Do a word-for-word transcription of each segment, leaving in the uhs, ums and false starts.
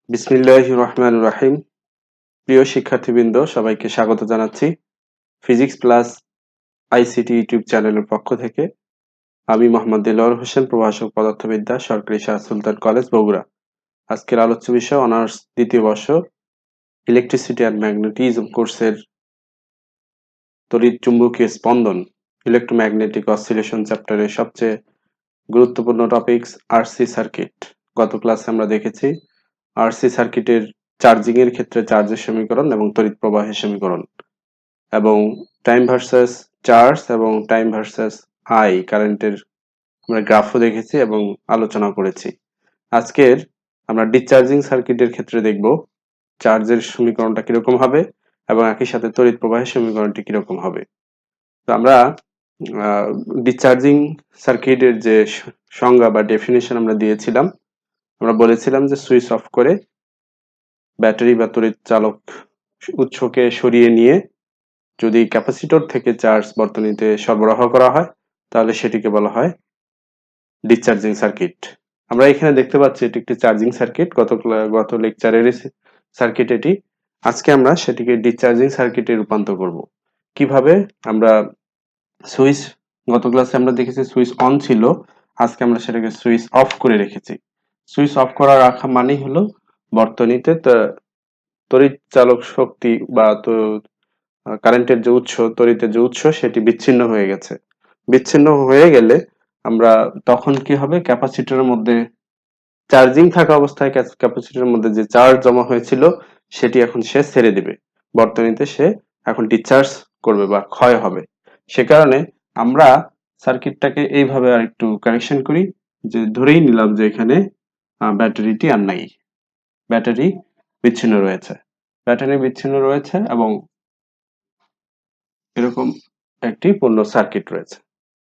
বিসমিল্লাহির রহমানির রহিম। প্রিয় শিক্ষার্থীবৃন্দ, সবাইকে স্বাগত জানাচ্ছি ফিজিক্স প্লাস আইসিটি ইউটিউব চ্যানেলের পক্ষ থেকে। আমি মোহাম্মদ দেলোয়ার হোসেন, প্রভাষক পদার্থবিদ্যা, সরকারি শাহ সুলতান কলেজ, বগুড়া। আজকের আলোচ্য বিষয় অনার্স দ্বিতীয় বর্ষ ইলেকট্রিসিটি অ্যান্ড ম্যাগনেটিজম কোর্সের তড়িৎ চুম্বকীয় স্পন্দন ইলেকট্রোম্যাগনেটিক অসিলেশন চ্যাপ্টারের সবচেয়ে গুরুত্বপূর্ণ টপিকস আরসি সার্কিট। গত ক্লাসে আমরা দেখেছি আরসি সার্কিটের চার্জিং এর ক্ষেত্রে চার্জের সমীকরণ এবং তড়িৎ প্রবাহের সমীকরণ, এবং টাইম ভার্সাস চার্জ এবং টাইম ভার্সাস আই কারেন্টের আমরা গ্রাফও দেখেছি এবং আলোচনা করেছি। আজকের আমরা ডিসচার্জিং সার্কিটের ক্ষেত্রে দেখব চার্জের সমীকরণটা কিরকম হবে এবং একই সাথে তড়িৎ প্রবাহের সমীকরণটি কিরকম হবে। তো আমরা ডিসচার্জিং সার্কিটের যে সংজ্ঞা বা ডেফিনিশন আমরা দিয়েছিলাম, আমরা বলেছিলাম যে সুইচ অফ করে ব্যাটারি বা তড়িৎ চালক উৎসকে সরিয়ে নিয়ে যদি ক্যাপাসিটর থেকে চার্জ বর্তনীতে সরবরাহ করা হয় তাহলে সেটিকে বলা হয় ডিসচার্জিং সার্কিট। আমরা এখানে দেখতে পাচ্ছি এটি একটি চার্জিং সার্কিট, গত গত লেকচারের সার্কিট এটি। আজকে আমরা সেটিকে ডিসচার্জিং সার্কিটে রূপান্তর করব। কিভাবে? আমরা সুইচ, গত ক্লাসে আমরা দেখেছি সুইচ অন ছিল, আজকে আমরা সেটাকে সুইচ অফ করে রেখেছি। সুইচ অফ করা রাখা মানেই হলো বর্তনীতে তড়িৎ চালক শক্তি বা কারেন্টের যে উৎস, তড়িতের যে উৎস, সেটি বিচ্ছিন্ন হয়ে গেছে। বিচ্ছিন্ন হয়ে গেলে আমরা তখন কি হবে, ক্যাপাসিটরের মধ্যে চার্জিং থাকা অবস্থায় ক্যাপাসিটরের মধ্যে যে চার্জ জমা হয়েছিল সেটি এখন সে ছেড়ে দিবে, বর্তনীতে সে এখন ডিসচার্জ করবে বা ক্ষয় হবে। সে কারণে আমরা সার্কিটটাকে এইভাবে আর একটু কানেকশন করি, যে ধরেই নিলাম যে এখানে ব্যাটারিটি আর নাই, ব্যাটারি বিচ্ছিন্ন রয়েছে ব্যাটারি বিচ্ছিন্ন রয়েছে এবং এরকম একটি পূর্ণ সার্কিট রয়েছে।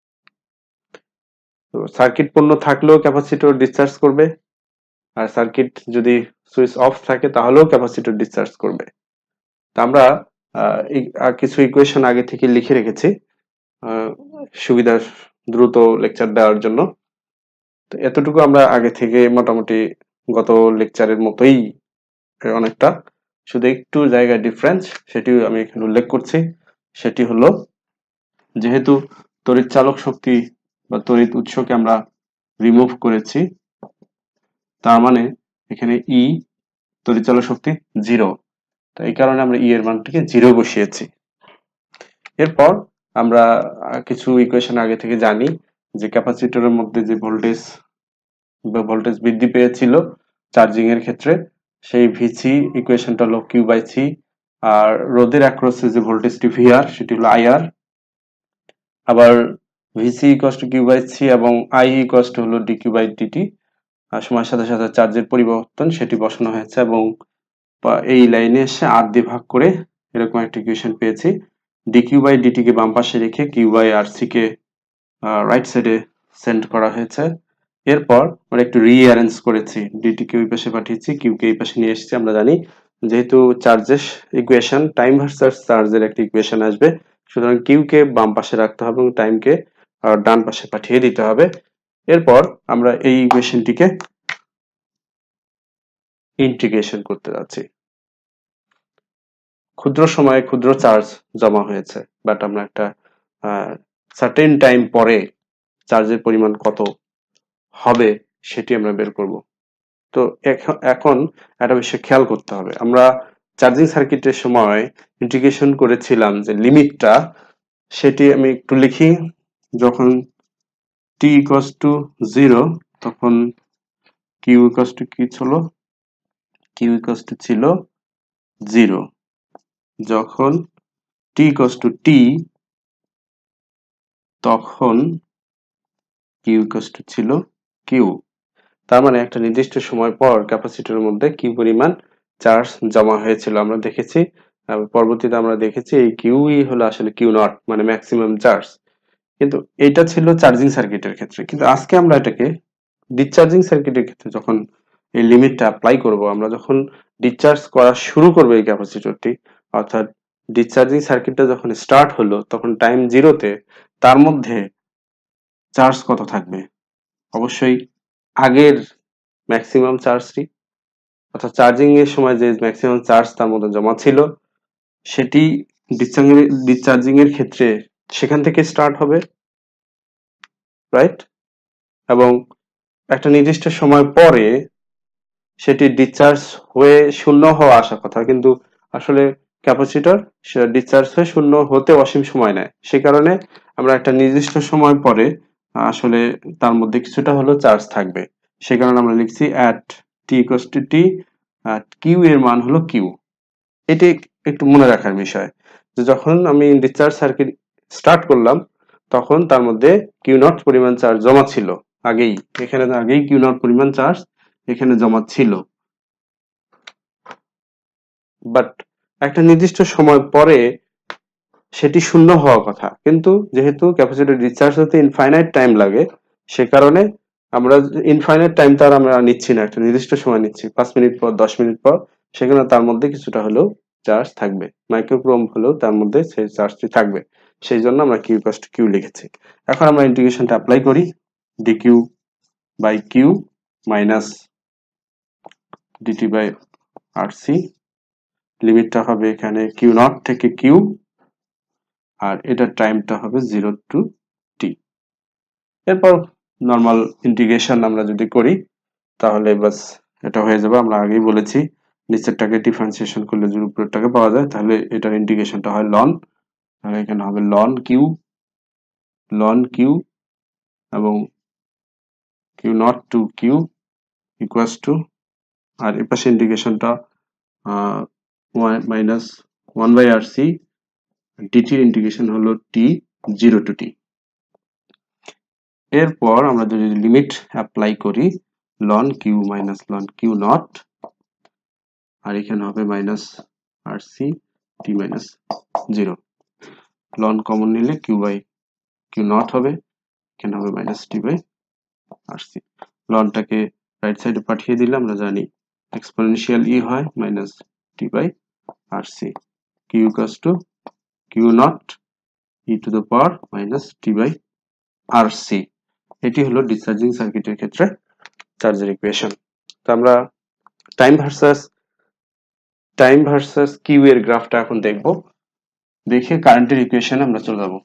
তো সার্কিট পূর্ণ থাকলেও ক্যাপাসিটর ডিসচার্জ করবে, আর সার্কিট যদি সুইচ অফ থাকে তাহলেও ক্যাপাসিটর ডিসচার্জ করবে। তো আমরা কিছু ইকুয়েশন আগে থেকে লিখে রেখেছি সুবিধা দ্রুত লেকচার দেওয়ার জন্য। তো এতটুকু আমরা আগে থেকে মোটামুটি গত লেকচারের মতোই অনেকটা, শুধু একটু জায়গায় ডিফারেন্স, সেটি আমি এখানে উল্লেখ করছি। সেটি হলো, যেহেতু তড়িৎ চালক শক্তি বা তড়িৎ উৎসকে আমরা রিমুভ করেছি, তার মানে এখানে ই তড়িৎ চালক শক্তি জিরো, তো এই কারণে আমরা ই এর মানটিকে জিরো বসিয়েছি। এরপর আমরা কিছু ইকুয়েশন আগে থেকে জানি যে ক্যাপাসিটরের মধ্যে যে ভোল্টেজ বা ভোল্টেজ বৃদ্ধি পেয়েছিল চার্জিং এর ক্ষেত্রে, সেই ভিসি ইকুয়েশনটা হলো কিউ বাই সি, আর রোধের অ্যাক্রসে যে ভোল্টেজটি ভিআর সেটি হলো আইআর। আবার VC equal to Q by C এবং আই ইকুয়াল টু হলো ডি কিউ বাই ডিটি। আর সময়ের সাথে সাথে চার্জের পরিবর্তন সেটি বসানো হয়েছে এবং এই লাইনে এসে আর দিয়ে ভাগ করে এরকম একটা ইকুয়েশন পেয়েছি। ডি কিউ বাই ডিটি কে বাম পাশে রেখে কিউ বাই আর সি কে রাইট সাইডে সেন্ড করা হয়েছে। এরপর আমরা একটু রিঅ্যারেঞ্জ করেছি, ডিটি কে ওই পাশে পাঠিয়েছি, কিউ কে এই পাশে নিয়ে এসেছি। আমরা জানি যেহেতু চার্জের ইকুয়েশন টাইম ভার্সাস চার্জের একটা ইকুয়েশন আসবে, সুতরাং কিউ কে বাম পাশে রাখতে হবে এবং টাইম কে ডান পাশে পাঠিয়ে দিতে হবে। এরপর আমরা এই ইকুয়েশনটিকে ইন্টিগ্রেশন করতে যাচ্ছি। ক্ষুদ্র সময়ে ক্ষুদ্র চার্জ জমা হয়েছে, বাট আমরা একটা সার্টেন টাইম পরে চার্জের পরিমাণ কত হবে সেটি আমরা বের করব। তো এখন একটা বিষয় খেয়াল করতে হবে, আমরা চার্জিং সার্কিটের সময় ইন্টিগ্রেশন করেছিলাম যে লিমিটটা, সেটি আমি একটু লিখি। যখন টি ইকুয়ালস টু জিরো তখন কিউ ইকুয়ালস টু কি ছিল, কিউ ইকুয়ালস টু ছিল জিরো। যখন টি ইকুয়ালস টু টি তখন কিউ ইকুয়ালস টু ছিল কিউ। তার মানে একটা নির্দিষ্ট সময় পর ক্যাপাসিটরের মধ্যে কি পরিমাণ চার্জ জমা হয়েছিল আমরা দেখেছি। পরবর্তীতে আমরা দেখেছি এই কিউই হলো আসলে কিউ নট, মানে ম্যাক্সিমাম চার্জ। কিন্তু এটা ছিল চার্জিং সার্কিটের ক্ষেত্রে, কিন্তু আজকে আমরা এটাকে ডিসচার্জিং সার্কিটের ক্ষেত্রে যখন এই লিমিটটা অ্যাপ্লাই করব, আমরা যখন ডিসচার্জ করা শুরু করবো এই ক্যাপাসিটরটি, অর্থাৎ ডিসচার্জিং সার্কিটটা যখন স্টার্ট হলো তখন টাইম জিরোতে তার মধ্যে চার্জ কত থাকবে? অবশ্যই আগের ম্যাক্সিমাম চার্জটি, অর্থাৎ চার্জিং এর সময় যে ম্যাক্সিমাম চার্জ তার মধ্যে জমা ছিল সেটি ডিসচার্জিং এর ক্ষেত্রে সেখান থেকে স্টার্ট হবে, রাইট? এবং একটা নির্দিষ্ট সময় পরে সেটি ডিসচার্জ হয়ে শূন্য হওয়া আসার কথা, কিন্তু আসলে ক্যাপাসিটর সেটা ডিসচার্জ হয়ে শূন্য হতে অসীম সময় নেয়। সে কারণে আমরা একটা নির্দিষ্ট সময় পরে আসলে তার মধ্যে কিছুটা হলেও চার্জ থাকবে। সে কারণে আমরা লিখছি at T equals to T, Q এর মান হলো কিউ। এটি একটু মনে রাখার বিষয় যে যখন আমি ডিসচার্জ সার্কিট স্টার্ট করলাম তখন তার মধ্যে কিউ নট পরিমাণ চার্জ জমা ছিল আগেই, এখানে আগেই কিউ নট পরিমাণ চার্জ এখানে জমা ছিল, বাট একটা নির্দিষ্ট সময় পরে সেটি শূন্য হওয়ার কথা, কিন্তু যেহেতু ক্যাপাসিটর ডিসচার্জ হতে ইনফাইনাইট টাইম লাগে সে কারণে আমরা ইনফাইনাইট টাইম তার আমরা নিচ্ছি না, একটা নির্দিষ্ট সময় নিচ্ছি, পাঁচ মিনিট পর দশ মিনিট পর, সেখানে তার মধ্যে কিছুটা হলেও চার্জ থাকবে, মাইক্রোকুলম্ব হলেও তার মধ্যে সেই চার্জটি থাকবে, সেই জন্য আমরা কিউ ইকুয়ালস টু কিউ লিখেছি। এখন আমরা ইন্টিগ্রেশনটা অ্যাপ্লাই করি, DQ by Q minus DT by RC, লিমিটটা হবে এখানে কিউ নট থেকে কিউ, আর এটার টাইমটা হবে জিরো টু টি। এরপর নর্মাল ইন্টিগ্রেশন আমরা যদি করি তাহলে বাস এটা হয়ে যাবে। আমরা আগেই বলেছি নিচেরটাকে ডিফারেন্সিয়েশন করলে যদি উপরেরটাকে পাওয়া যায় তাহলে এটার ইন্টিগ্রেশনটা হয় লন, তাহলে এখানে হবে লন কিউ, লন কিউ এবং Q naught to Q equals to, আর এ পাশে ইন্টিগ্রেশনটা minus one by R C, ডিটির ইন্টিগ্রেশন হলো টি জিরো টু টি। এরপর আমরা যদি লিমিট অ্যাপ্লাই করি ln Q minus ln Q naught, আর এখানে হবে minus R C T minus zero, ln common নিলে কিউ বাই কিউ নট হবে, এখানে হবে minus T by R C. লনটাকে রাইট সাইডে পাঠিয়ে দিলে আমরা জানি এক্সপোনেনশিয়াল ই হয় minus T by R C, Q equals to Q not E to the power minus T by R C. এটি হলো ডিসচার্জিং সার্কিটের ক্ষেত্রে চার্জের ইকুয়েশন। তো আমরা time versus time versus Q এর গ্রাফটা এখন দেখব, দেখে কারেন্টের ইকুয়েশনে আমরা চলে যাব।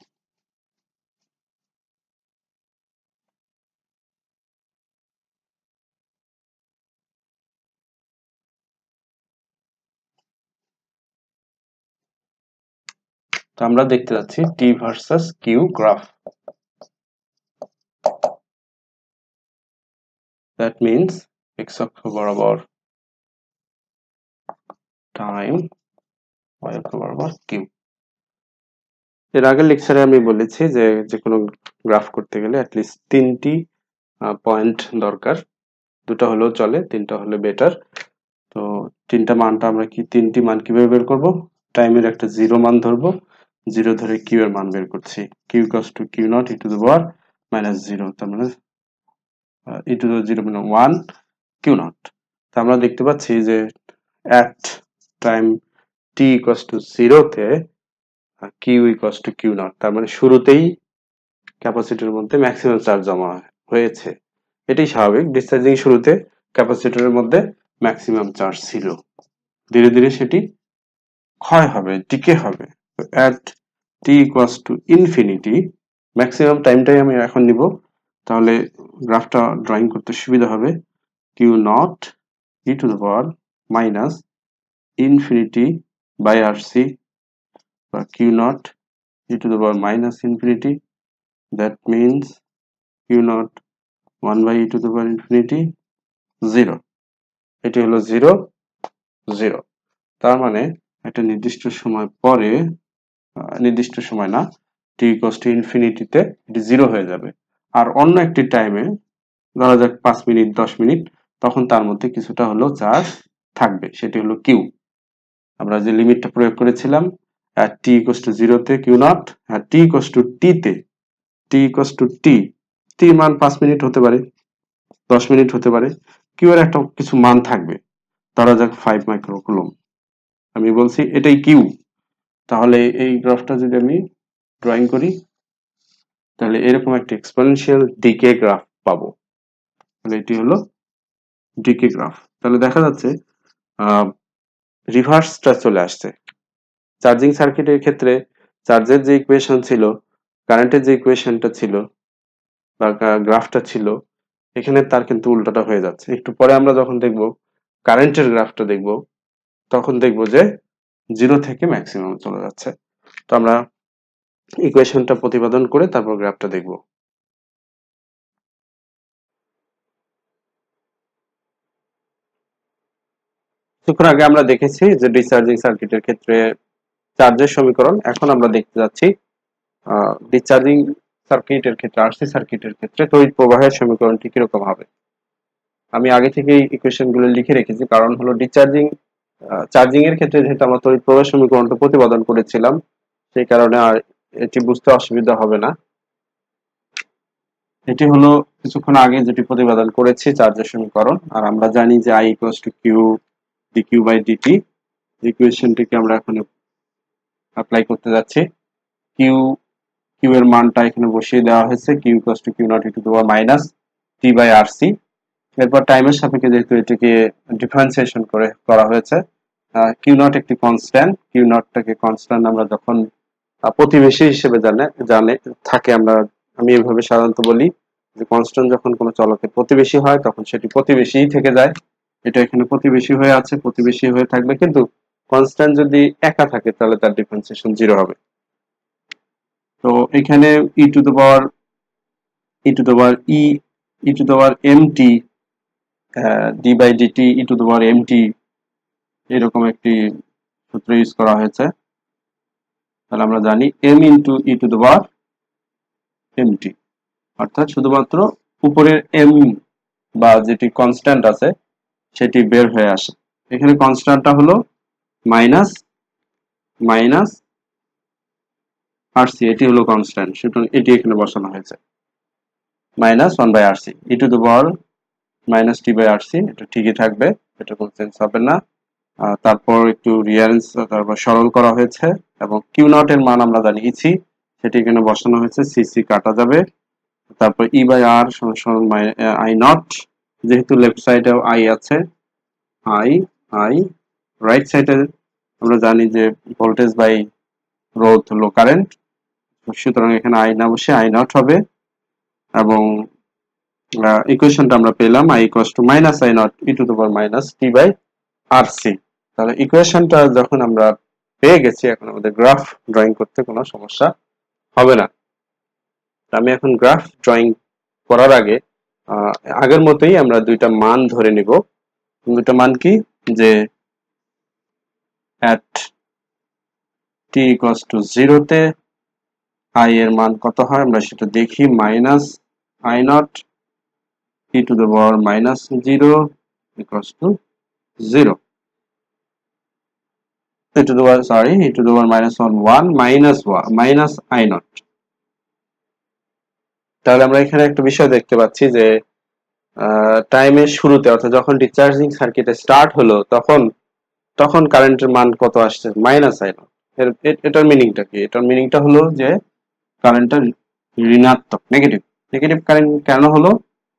তো আমরা দেখতে যাচ্ছি T versus Q graph, that means X অক্ষ বরাবর টাইম, ওয়াই অক্ষ বরাবর কিউ। এর আগের লেকচারে আমি বলেছি যে যে কোনো গ্রাফ করতে গেলে অ্যাটলিস্ট তিনটি পয়েন্ট দরকার, দুটো হলেও চলে, তিনটা হলে বেটার। তো তিনটা মানটা আমরা কি তিনটি মান কিভাবে বের করব, টাইমের একটা জিরো মান ধরবো, জিরো ধরে কিউ এর মান বের করছি, Q equals to Q not E to the power minus zero, তার মানে ই টু দ্য জিরো মানে ওয়ান কিউ নট। তো আমরা দেখতে পাচ্ছি যে at time T equals to জিরোতে Q equals to Q naught, তার মানে শুরুতেই ক্যাপাসিটরের মধ্যে ম্যাক্সিমাম চার্জ জমা হয়েছে, এটাই স্বাভাবিক, ডিসচার্জিং শুরুতে ক্যাপাসিটরের মধ্যে ম্যাক্সিমাম চার্জ ছিল, ধীরে ধীরে সেটি ক্ষয় হবে, ডিকে হবে। At T equals to infinity, maximum টাইমটাই আমি এখন নিব, তাহলে গ্রাফটা ড্রয়িং করতে সুবিধা হবে, Q not E to the power minus infinity by R C, বা Q not E to the power minus infinity, that means Q naught one by E to the power infinity zero. এটি হলো zero zero, তার মানে একটা নির্দিষ্ট সময় পরে, নির্দিষ্ট সময় না, টি ইকুয়ালস টু ইনফিনিটিতে এটি জিরো হয়ে যাবে, আর অন্য একটি টাইমে ধরা যাক পাঁচ মিনিট দশ মিনিট, তখন তার মধ্যে কিছুটা হলেও চার্জ থাকবে, সেটি হলো কিউ। আমরা যে লিমিটটা প্রয়োগ করেছিলাম at t equals to zero তে কিউ নট, আর t equals to t তে t equals to t, t মান পাঁচ মিনিট হতে পারে, দশ মিনিট হতে পারে, কিউ এর একটা কিছু মান থাকবে, ধরা যাক ফাইভ মাইক্রোকুলম, আমি বলছি এটাই কিউ। তাহলে এই গ্রাফটা যদি আমি ড্রয়িং করি তাহলে এরকম একটা এক্সপোনেনশিয়াল ডিকে গ্রাফ পাবো, তাহলে এটি হলো ডিকে গ্রাফ। তাহলে দেখা যাচ্ছে রিভার্সটা চলে আসছে। চার্জিং সার্কিটের ক্ষেত্রে চার্জের যে ইকুয়েশন ছিল, কারেন্টের যে ইকুয়েশনটা ছিল বা গ্রাফটা ছিল, এখানে তার কিন্তু উল্টাটা হয়ে যাচ্ছে। একটু পরে আমরা যখন দেখব কারেন্টের গ্রাফটা দেখব, তখন দেখব যে জিরো থেকে ম্যাক্সিমাম চলে যাচ্ছে। তো আমরা ইকুয়েশনটা প্রতিপাদন করে তারপর গ্রাফটা দেখব। কিছুক্ষণ আগে আমরা দেখেছি যে ডিসচার্জিং সার্কিটের ক্ষেত্রে চার্জের সমীকরণ। এখন আমরা দেখতে যাচ্ছি ডিসচার্জিং সার্কিটের ক্ষেত্রে, আরসি সার্কিটের ক্ষেত্রে তড়িৎ প্রবাহের সমীকরণটি কিরকম হবে। আমি আগে থেকেই ইকুয়েশন গুলো লিখে রেখেছি, কারণ হলো ডিসচার্জিং চার্জিং এর ক্ষেত্রে যেহেতু আমরা তড়িৎ প্রবাহ সমীকরণটা প্রতিপাদন করেছিলাম, সেই কারণে আর এটি বুঝতে অসুবিধা হবে না। এটি হলো কিছুক্ষণ আগে যেটি প্রতিপাদন করেছি চার্জের সমীকরণ। আর আমরা জানি যে I equals to Q dQ by dt, ইকুয়েশনটিকে আমরা এখন অ্যাপ্লাই করতে যাচ্ছি। কিউ কিউ এর মানটা এখানে বসিয়ে দেওয়া হয়েছে, Q equals to Q not E to the power minus T by R C. এরপর টাইমের সাপেক্ষে যেহেতু এটিকে ডিফারেন্সিয়েশন করে করা হয়েছে, কিউ নট একটি কনস্ট্যান্ট, কিউ নটটাকে কনস্ট্যান্ট আমরা যখন প্রতিবেশী হিসেবে জানে জানে থাকে, আমরা আমি এভাবে সাধারণত বলি যে কনস্ট্যান্ট যখন কোনো চলকের প্রতিবেশী হয় তখন সেটি প্রতিবেশীই থেকে যায়। এটা এখানে প্রতিবেশী হয়ে আছে, প্রতিবেশী হয়ে থাকবে, কিন্তু কনস্ট্যান্ট যদি একা থাকে তাহলে তার ডিফারেন্সিয়েশন জিরো হবে। তো এখানে e to the power e to the power e e to the power m t d by dt e to the power m t, এরকম একটি সূত্র ইউজ করা হয়েছে। তাহলে আমরা জানি m into e to the power m t, অর্থাৎ শুধুমাত্র উপরের m বা যেটি কনস্ট্যান্ট আছে সেটি বের হয়ে আসে। এখানে কনস্ট্যান্টটা হলো মাইনাস মাইনাস আরসি, এটি হলো কনস্ট্যান্ট, সুতরাং এটি এখানে বসানো হয়েছে minus one by RC e to the power minus T by RC. এটা ঠিকই থাকবে, এটা কোনো চেঞ্জ হবে না। তারপর একটু রিয়ারেঞ্জ তারপর সরল করা হয়েছে, এবং কিউ নট এর মান আমরা জানি ইসি, সেটি এখানে বসানো হয়েছে, সিসি কাটা যাবে। তারপর ই বাই আর সমান আই নট, যেহেতু লেফট সাইডে আই আছে, আই আই রাইট সাইডে আমরা জানি যে ভোল্টেজ বাই রোধ হলো কারেন্ট, সুতরাং এখানে আই না বসে আই নট হবে। এবং ইকুয়েশনটা আমরা পেলাম I equals to minus I nought E to the power minus T by R C. তাহলে ইকুয়েশনটা যখন আমরা পেয়ে গেছি, এখন আমাদের গ্রাফ ড্রয়িং করতে কোনো সমস্যা হবে না। আমি এখন গ্রাফ ড্রয়িং করার আগে আগের মতোই আমরা দুইটা মান ধরে নিব। দুইটা মান কি, যে at t equals to zero তে i এর মান কত হয় আমরা সেটা দেখি, minus I nought e to the power minus zero equals to zero, e to the power sorry e to the power minus one one minus one minus i naught। তাহলে আমরা এখানে একটা বিষয় দেখতে পাচ্ছি যে টাইমের শুরুতে, অর্থাৎ যখন ডিসচার্জিং সার্কিটে স্টার্ট হলো, তখন তখন কারেন্টের মান কত আসছে, মাইনাস আই নট। এটার মিনিংটা কি? এটার মিনিংটা হলো যে কারেন্টটা ঋণাত্মক, নেগেটিভ নেগেটিভ কারেন্ট কেন হলো,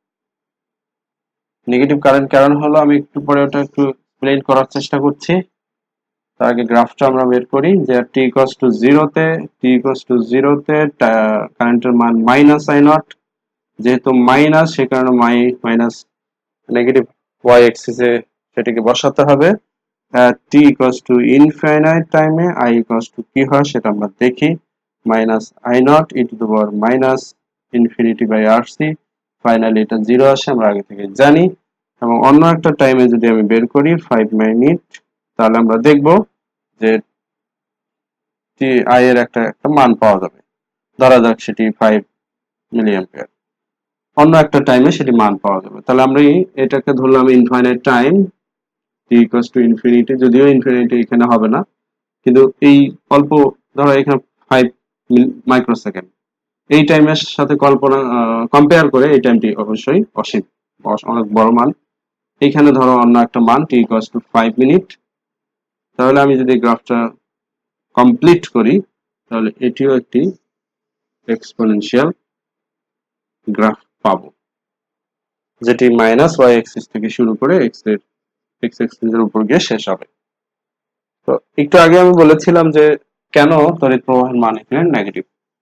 নেগেটিভ কারেন্ট কারণ হলো আমি একটু পরে ওটা একটু এক্সপ্লেইন করার চেষ্টা করছি। তার আগে গ্রাফটা আমরা বের করি যে t ইকুয়ালস টু জিরো তে t ইকুয়ালস টু জিরো তে কারেন্টের মান মাইনাস আই নট, যেহেতু মাইনাস সে কারণে মাই মাইনাস নেগেটিভ ওয়াই অ্যাক্সিসে সেটিকে বসাতে হবে। t ইকুয়ালস টু ইনফাইনাইট টাইমে i ইকুয়ালস টু কি হয় সেটা আমরা দেখি, minus I nought E to the power minus infinity by RC. Finally এটা জিরো আসে, আমরা আগে থেকে জানি। এবং অন্য একটা টাইমে যদি আমি বের করি ফাইভ মিনিট, তাহলে আমরা দেখব যে টি আই এর একটা একটা মান পাওয়া যাবে, ধরা যাক সেটি ফাইভ মিলি অ্যাম্পিয়ার। অন্য একটা টাইমে সেটি মান পাওয়া যাবে। তাহলে আমরা এটাকে ধরলাম infinite time T equals to infinity, যদিও ইনফিনিটি এখানে হবে না, কিন্তু এই অল্প ধরো এখানে ফাইভ মাইক্রোসেকেন্ড, এই টাইমের সাথে কল্পনা কম্পেয়ার করে এই টাইমটি অবশ্যই অসীম, অনেক বড় মান। এইখানে ধরো অন্য একটা মান t equals to five minute. তাহলে আমি যদি গ্রাফটা কমপ্লিট করি তাহলে এটিও একটি এক্সপোনেনশিয়াল গ্রাফ পাবো, যেটি মাইনাস ওয়াই অ্যাক্সিস থেকে শুরু করে এক্স এর ফিক্সড এক্সচেঞ্জের উপর গিয়ে শেষ হবে। তো একটু আগে আমি বলেছিলাম যে কেন তড়িৎ প্রবাহের মান এখানে নেগেটিভ,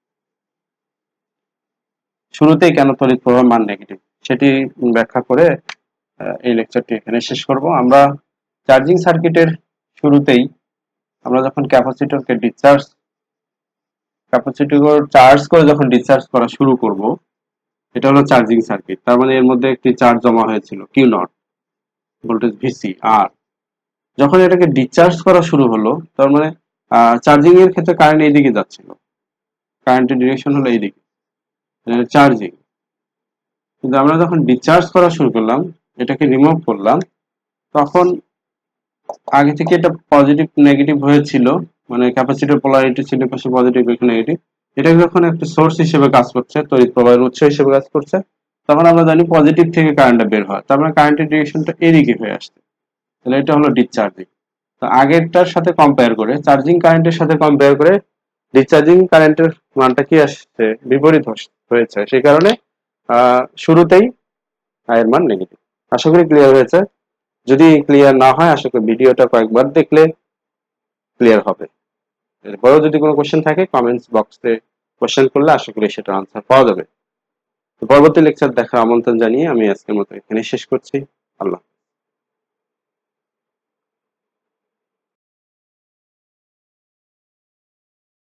শুরুতেই কেন তড়িৎ প্রবাহের মান নেগেটিভ সেটি ব্যাখ্যা করে এই লেকচারটি এখানে শেষ করব। আমরা চার্জিং সার্কিটের শুরুতেই আমরা যখন ক্যাপাসিটরকে ডিসচার্জ ক্যাপাসিটর চার্জ করে যখন ডিসচার্জ করা শুরু করব, এটা হলো চার্জিং সার্কিট। তার মানে এর মধ্যে একটি চার্জ জমা হয়েছিল কিউ নট, ভোল্টেজ ভিসি। আর যখন এটাকে ডিসচার্জ করা শুরু হলো, তার মানে চার্জিং এর ক্ষেত্রে কারেন্ট এইদিকে যাচ্ছিল, কারেন্টের ডিরেকশন হলো এইদিকে, চার্জিং। কিন্তু আমরা যখন ডিসচার্জ করা শুরু করলাম, এটাকে রিমুভ করলাম, তখন আগে থেকে এটা পজিটিভ নেগেটিভ হয়েছিল, মানে ক্যাপাসিটর পোলারিটি ছিল পাশে পজিটিভ এখানে নেগেটিভ। এটা যখন একটা সোর্স হিসেবে কাজ করছে, তড়িৎ প্রবাহের উৎস হিসেবে কাজ করছে, তখন আমরা জানি পজিটিভ থেকে কারেন্টটা বের হয়, তার মানে কারেন্টের ডিরেকশনটা এদিকে হয়ে আসছে। তাহলে এটা হলো ডিসচার্জিং। তো আগেরটার সাথে কম্পেয়ার করে, চার্জিং কারেন্টের সাথে কম্পেয়ার করে ডিসচার্জিং কারেন্টের মানটা কি আসছে, বিপরীত হয়েছে। সেই কারণে আহ শুরুতেই আয়ের মান নেগেটিভ। আশা করি ক্লিয়ার হয়েছে। যদি ক্লিয়ার না হয়, আশা করি ভিডিওটা কয়েকবার দেখলে ক্লিয়ার হবে। এরপরেও যদি কোনো কোশ্চেন থাকে কমেন্টস বক্সে কোশ্চেন করলে আশা করি সেটার আনসার পাওয়া যাবে। পরবর্তী লেকচার দেখার আমন্ত্রণ জানিয়ে আমি আজকের মতো এখানে শেষ করছি। আল্লাহ।